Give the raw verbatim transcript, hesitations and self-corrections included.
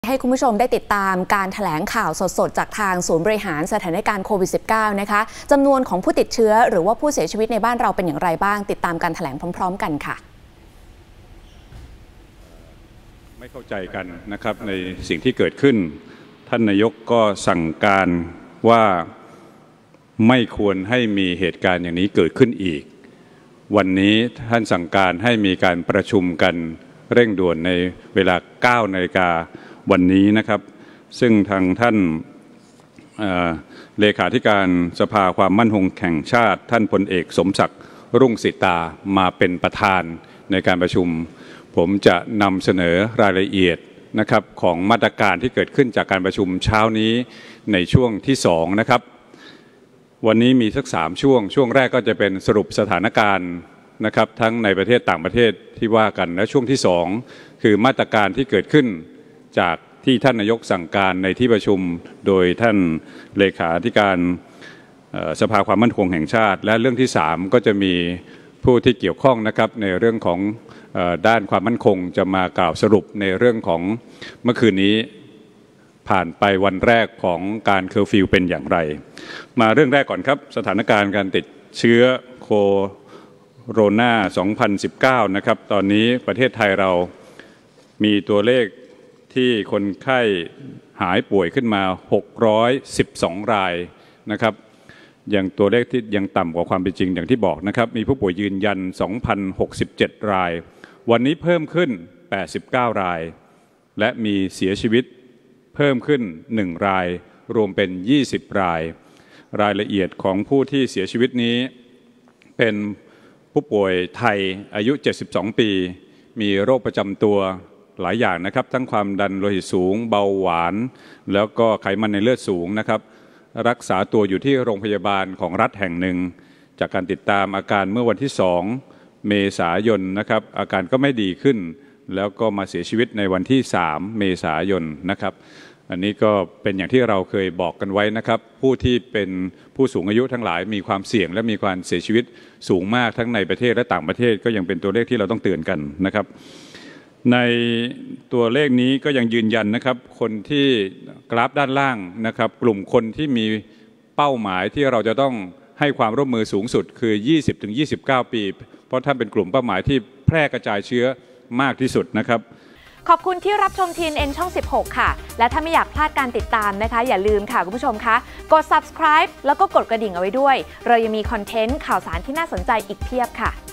ให้คุณผู้ชมได้ติดตามการแถลงข่าวสดๆจากทางศูนย์บริหารสถานการณ์โควิด สิบเก้า นะคะจำนวนของผู้ติดเชื้อหรือว่าผู้เสียชีวิตในบ้านเราเป็นอย่างไรบ้างติดตามการแถลงพร้อมๆกันค่ะไม่เข้าใจกันนะครับในสิ่งที่เกิดขึ้นท่านนายกก็สั่งการว่าไม่ควรให้มีเหตุการณ์อย่างนี้เกิดขึ้นอีกวันนี้ท่านสั่งการให้มีการประชุมกันเร่งด่วนในเวลา เก้านาฬิกาวันนี้นะครับซึ่งทางท่านเลขาธิการสภาความมั่นคงแห่งชาติท่านพลเอกสมศักดิ์รุ่งสิตามาเป็นประธานในการประชุมผมจะนำเสนอรายละเอียดนะครับของมาตรการที่เกิดขึ้นจากการประชุมเช้านี้ในช่วงที่สองนะครับวันนี้มีสักสามช่วงช่วงแรกก็จะเป็นสรุปสถานการณ์นะครับทั้งในประเทศต่างประเทศที่ว่ากันและช่วงที่สองคือมาตรการที่เกิดขึ้นจากที่ท่านนายกสั่งการในที่ประชุมโดยท่านเลขาธิการสภาความมั่นคงแห่งชาติและเรื่องที่สามก็จะมีผู้ที่เกี่ยวข้องนะครับในเรื่องของด้านความมั่นคงจะมากล่าวสรุปในเรื่องของเมื่อคืนนี้ผ่านไปวันแรกของการเคอร์ฟิวเป็นอย่างไรมาเรื่องแรกก่อนครับสถานการณ์การติดเชื้อโคโรนาสองพันสิบเก้านะครับตอนนี้ประเทศไทยเรามีตัวเลขที่คนไข้หายป่วยขึ้นมาหกร้อยสิบสองรายนะครับอย่างตัวเลขที่ยังต่ำกว่าความเป็นจริงอย่างที่บอกนะครับมีผู้ป่วยยืนยัน สองพันหกสิบเจ็ด รายวันนี้เพิ่มขึ้นแปดสิบเก้ารายและมีเสียชีวิตเพิ่มขึ้นหนึ่งรายรวมเป็นยี่สิบรายรายละเอียดของผู้ที่เสียชีวิตนี้เป็นผู้ป่วยไทยอายุเจ็ดสิบสองปีมีโรคประจำตัวหลายอย่างนะครับทั้งความดันโลหิตสูงเบาหวานแล้วก็ไขมันในเลือดสูงนะครับรักษาตัวอยู่ที่โรงพยาบาลของรัฐแห่งหนึ่งจากการติดตามอาการเมื่อวันที่สองเมษายนนะครับอาการก็ไม่ดีขึ้นแล้วก็มาเสียชีวิตในวันที่สามเมษายนนะครับอันนี้ก็เป็นอย่างที่เราเคยบอกกันไว้นะครับผู้ที่เป็นผู้สูงอายุทั้งหลายมีความเสี่ยงและมีความเสียชีวิตสูงมากทั้งในประเทศและต่างประเทศก็ยังเป็นตัวเลขที่เราต้องเตือนกันนะครับในตัวเลขนี้ก็ยังยืนยันนะครับคนที่กราฟด้านล่างนะครับกลุ่มคนที่มีเป้าหมายที่เราจะต้องให้ความร่วมมือสูงสุดคือ ยี่สิบถึงยี่สิบเก้า ปีเพราะท่านเป็นกลุ่มเป้าหมายที่แพร่กระจายเชื้อมากที่สุดนะครับขอบคุณที่รับชม ที เอ็น เอ็น ช่องสิบหกค่ะและถ้าไม่อยากพลาดการติดตามนะคะอย่าลืมค่ะคุณผู้ชมคะกด ซับสไครบ์ แล้วก็กดกระดิ่งเอาไว้ด้วยเรายังมีคอนเทนต์ข่าวสารที่น่าสนใจอีกเพียบค่ะ